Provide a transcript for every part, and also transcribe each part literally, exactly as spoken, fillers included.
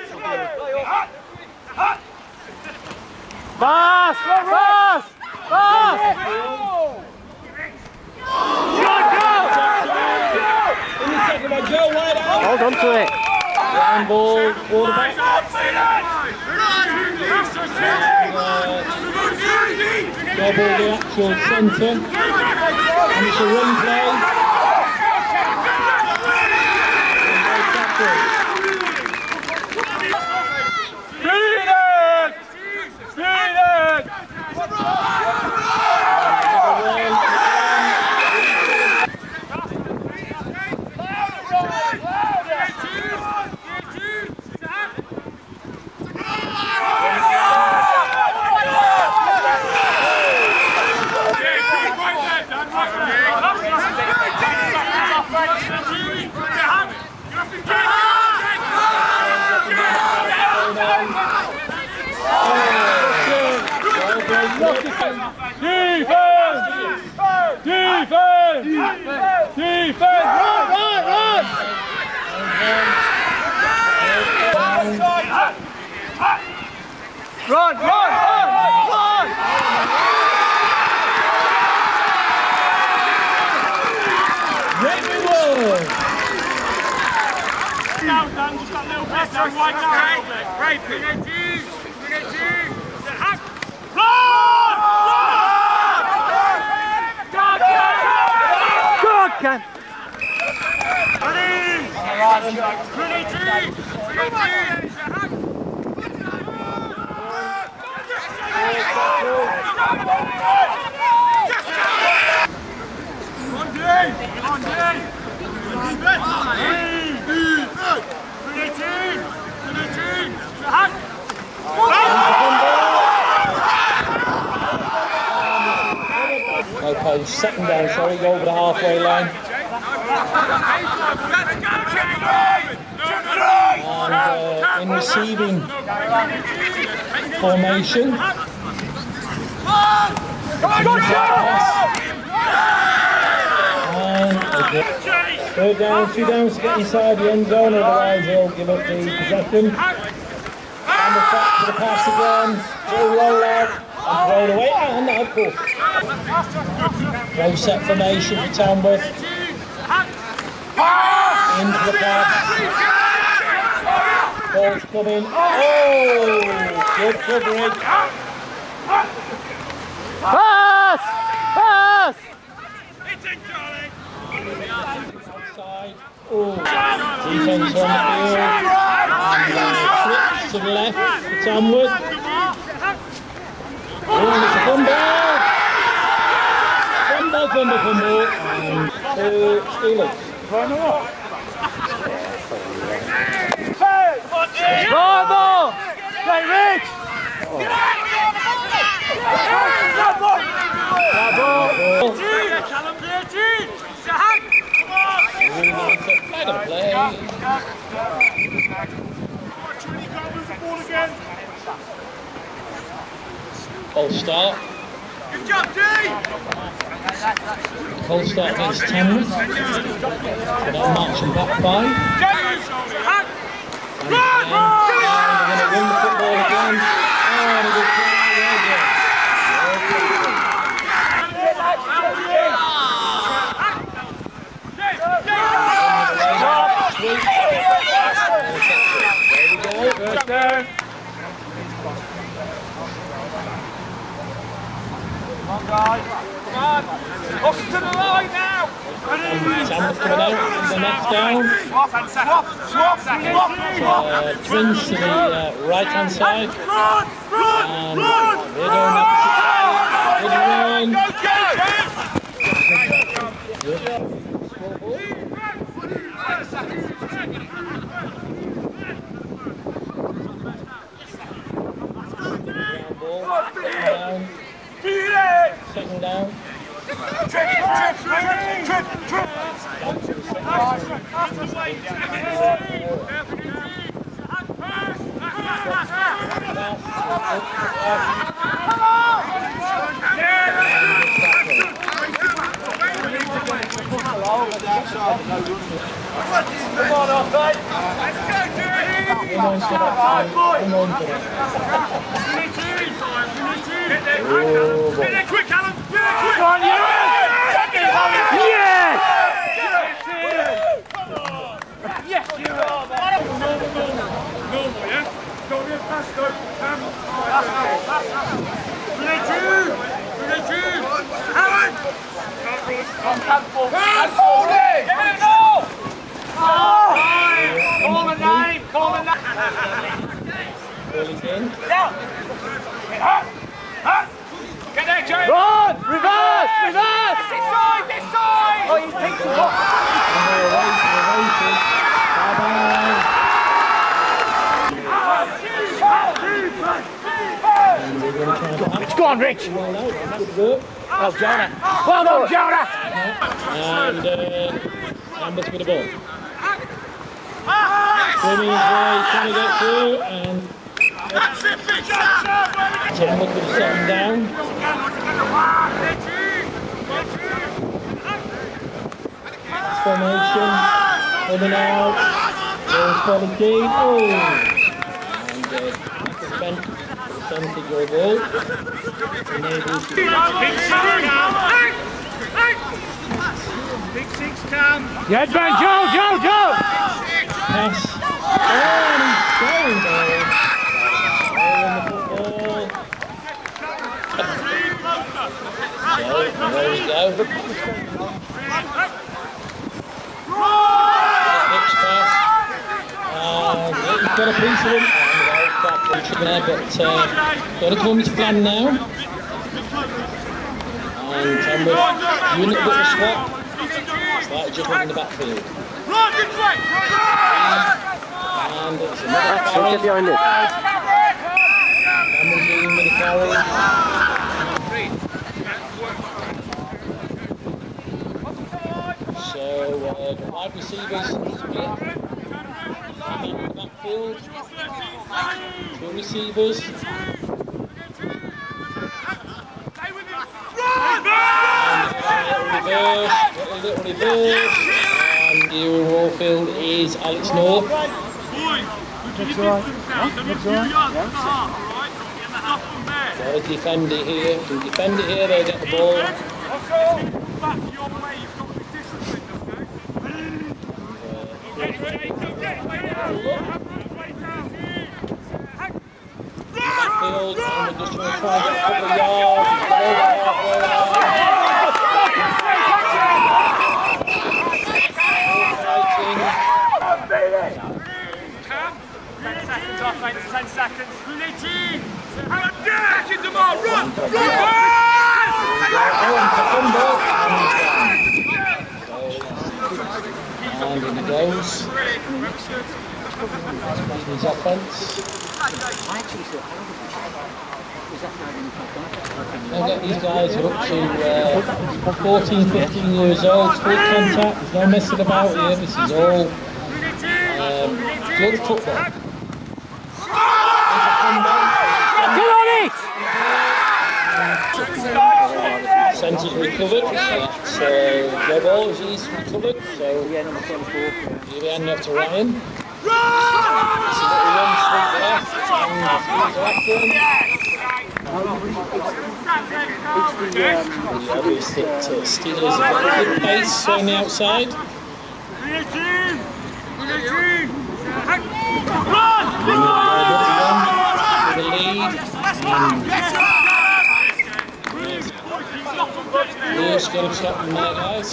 Pass! Pass! Pass! In the second by Joe, wide out. Hold on to it. Line ball, quarterback. Double the actual centre. And it's a run play. Defense! Defense! Defense! Run, run, run! Run, run, run, run! Very well. Down, down, just that little bit, down, wide down a little bit. Great, bring it in, bring it in. Run! Good, Ken! Ready! Bring it in, bring it in. Come on, Dave! Come on, Dave! Bring it in! Bring it in! Okay, second down, sorry, go over the halfway line. And uh, in receiving formation. And third down, two downs to get inside the end zone, otherwise they'll give up the possession. And the back to the pass again, Joe roll out and throw it away, and that of course. Low set formation for Tamworth. Into the pass. Ball's coming. Oh! Good coverage. Pass! Pass! Outside. Oh! Defense on the field. And uh, flips to the left for Tamworth. Oh, it's a fumble! Fumble, fumble, fumble. And two Steelers. Bravo! Play Rich! Bravo! They're gonna play. Cold start. Good job, D! Cold start against Tamworth. But I'm marching back by. And again, and they're going to win the football again. And a good play, well done. There we go. First down. Come on, guys. Come on. Up to the line now. Tamworth coming out in the next down. Swap and swap, swap, swap. Uh, Twins to the uh, right hand side. Run, run, And run. they're going up. Good run. Down. Second down. Trip, trip, trip, trip, trip. Come on, off, mate. Let's go, Jerry. Hang on to that. Hang on to that. Oh, boy. Get there quick, Callum! Get there quick! Come on, you! Yes! Yes, you are! Normal, yeah? Don't be a pass, though. Um, Relay two! Relay two! Howard! Handful! Handful! Get it, go! Call the name! Call the name! Ball is in. Down! Get there, Jay! Run! Reverse! Reverse! This side! This side! Oh, he's picked it up! And we're away, we're waiting. Bye-bye. And we're going to try and It's gone, Rich! well out. Good work. Well, Jonah! Well done, Jonah! And uh, Amber's with the ball. Swimming his way, trying to get through, and Tim could have set him down. Formation, coming out, there's Polly Keane, oh! And uh, that's a percentage of ball. Enables to Big six, Cam! Yeah, Ben, Joe, Joe, Joe! pass. Oh, and he's going ball. Oh, in the football. So, there we go. Next pass. And he's got a piece of him. And without that punch there, but uh, got to come his plan now. And Tamworth doing a bit of a swap. Slightly just went in the backfield. Run, this way! And it's another carry. behind it. Cameron's leading with the carry. So, uh, wide receivers split. Back in the backfield. Two receivers. And a little reverse, a little reverse. And here in Warfield is Alex North. Looks alright. Looks alright. Stop them there. Got to defend it here. Can defend it here, they'll get the ball. Back your way, you've got to be disciplined, okay? Get it, Jake, go get it, way down. Way down. Field, and we're just trying to try and get a couple of yards. Over halfway line. Cam, ten seconds off, mate, ten seconds. Unity! Have a dash into more, run! Run! And in he goes. His offence. I'll get these guys are up to uh, fourteen, fifteen years old, full contact, there's no messing about here, this is all um, good football. Get on it! Centre's recovered, that's uh, Joe Ball, he's recovered, so here we hand off to Ryan. It's a little one sweep left, and he's after him. The obvious that uh, Steelers have got a good pace on the outside. With the lead. Lewis got him stopped in there, guys.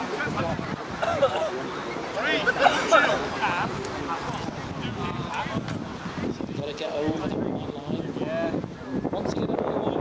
You've got to get over the line. Once you get over the line,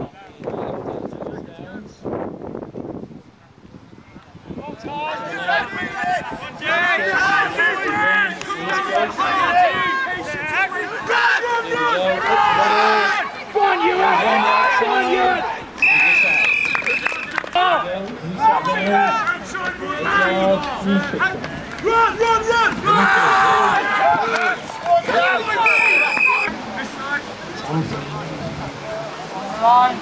One unit! One unit! Run, run, run! Line.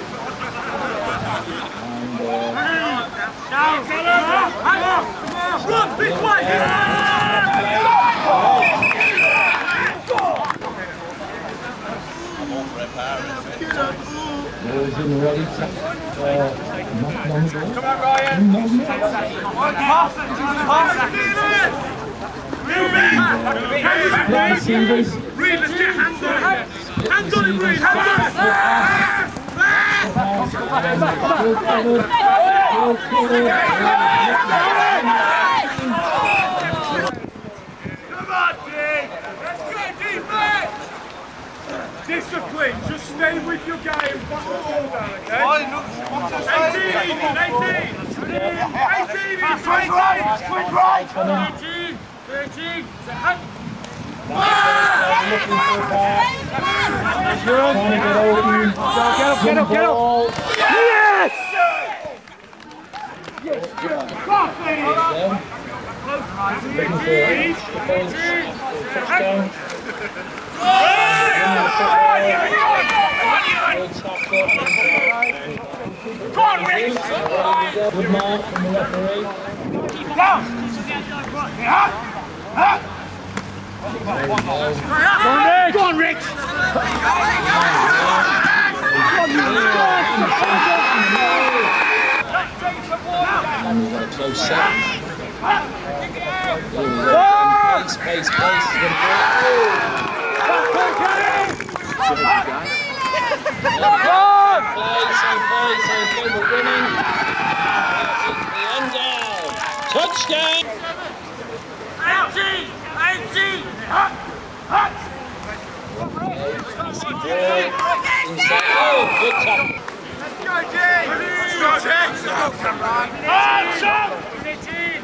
Down, run, big way! is in ready. Uh, Matt Longo. Come on, Ryan. Pass it. Pass it. Play receivers. Reed, let's get hands on it. Hands on it, Reed. Hands on it. Field covered. Field covered. Come on, Dean. Let's go, defense. Discipline. Just stay with your game. Back the ball down, okay? eighteen, eighteen. eighteen, Swing right. Swing right. thirteen, thirteen. Looking for a pass. Trying to get open. Get up, get up, get up. Yes! There. Looking for a touchdown. Good mark from the referee. Go on, Rick! And we've got a close set. Pace, pace, pace. Play, same play, same play, we're winning. The end down. Touchdown! eighteen, eighteen. Inside. Oh, good tackle. Let's go, Jay. Let's go, Jay. Hands up. eighteen.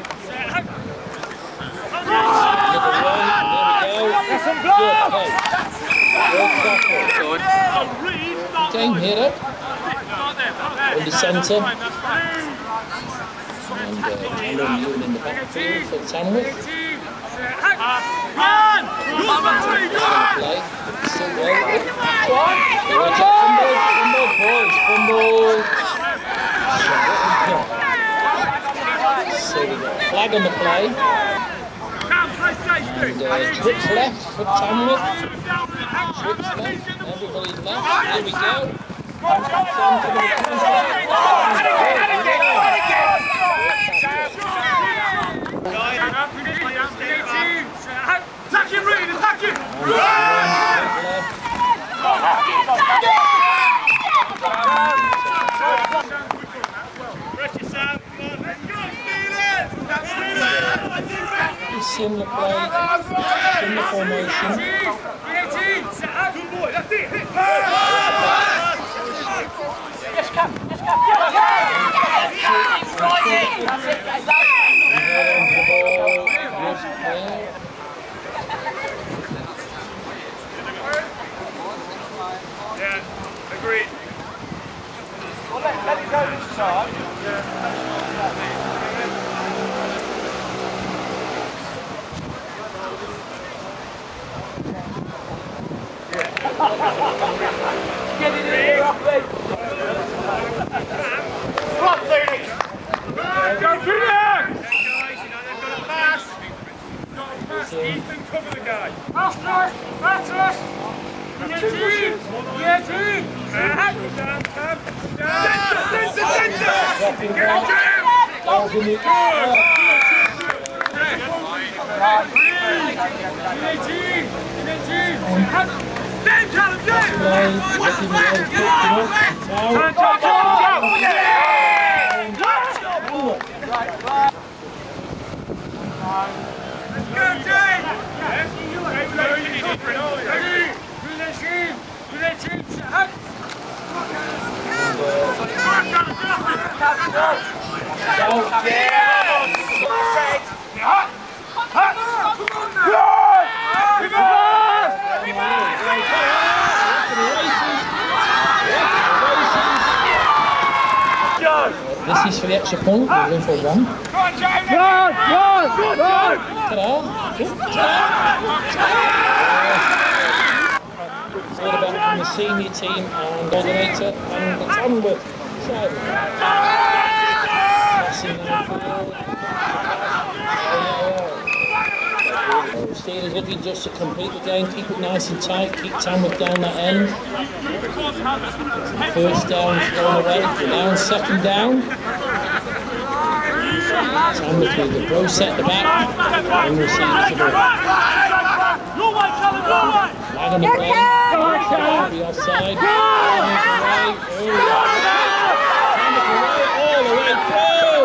Another one. There we go. Some Good blood! play. Good tackle. Game hitter. In the centre. And uh, Alan Newton in the backfield for Tamworth. Run! Play. Still well. Watch out, fumble, fumble, boys, fumble. So we got a flag on the play. And uh, trips left for Tamworth. Trips left. Everybody's left. Here we go. Attack him, Reed! Attack him! Similar play, similar formation. Good boy, that's it! Hit! Yes, come. Yes, come. Yes, come. Right in. That's it. That's it. Yeah, agreed. Well, let, let it go this time. Yeah. Get it in here, Ruffy. Right, Phoenix. Go through there! Guys, you know they've got a pass. Got a pass. Ethan, cover the guy. Pass us! Pass us! Get in! Get in! Down, down, down. Centre, centre, centre! Get him! Balls in the Game, Callum, game! Let's go, Jay! Ready? Ready? Ready? This is for the extra point, we're going for one. Run, run, run! Ta-da! All about from the senior team and coordinator and the Tamworth side. Passing downfield. Steelers looking just to complete the game, keep it nice and tight, keep Tamworth down that end. First down thrown away, now second down. Tamworth with the pro set the back and receive to the flag on the play, the offside, Tamworth away, all the way through.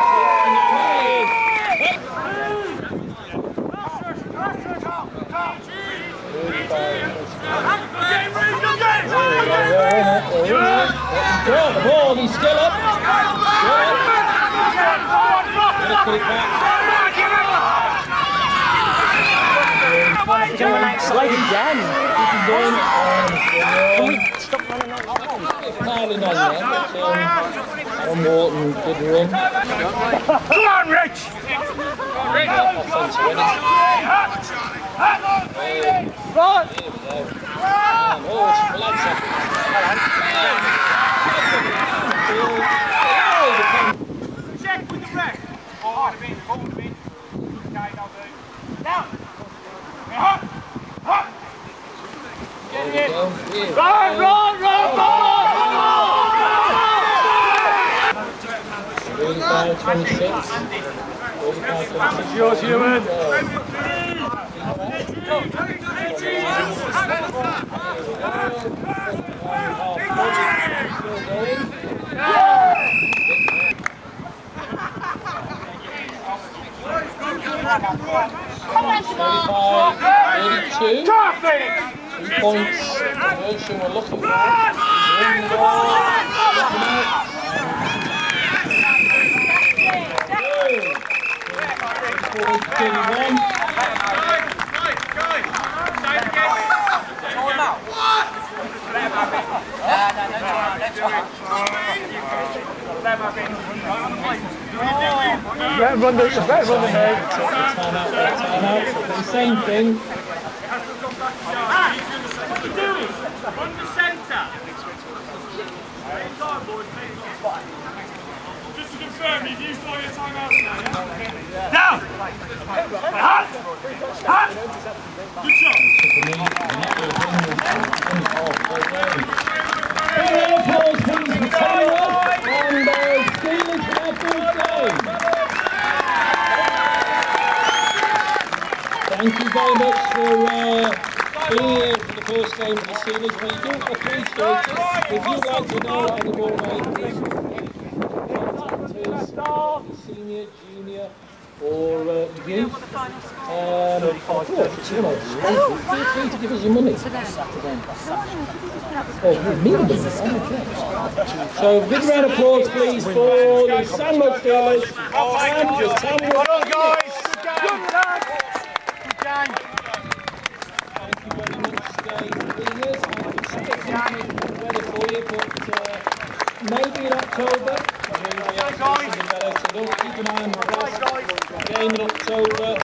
The ball, he's still up. Put it back. Doing that slide again. Can we stop running like that? piling on there, but um, Aaron Morton did run. Come on, Rich! Offensive ready. Run! Here we go. And, oh, it's Fletcher. Check with the ref. Forward a bit, forward a bit. Okay, I'll do. Now! Hop! Hop! There we go. Here. Run, run, run, run! thirty-five twenty-six. forty-five twenty-six. Yours, Ewan. thirty-five thirty-two. Two points. Conversion we're looking for. thirty-one. Better run the, better run the head. Time out, time out. The same thing. What you doing? Run the centre. Just to confirm, you've used all your timeouts now, yeah? Down! Hot! Hot! Good job! Big round of applause, please, for Tamworth and uh, Steelers for their first game. Thank you very much for uh, being here for the first game of the Steelers. We do appreciate it. If you'd like to know any more about this, senior, junior, or uh, youth, um, of course, you know, feel free to give us your money. Oh, me? So, big round of applause, please, for the Sandwich Steelers. Well done, guys. Good lad. Good game. Thank you very much, Dave. Leaders. I can stick the weather for you, but uh, maybe in October. So don't keep an eye on the game.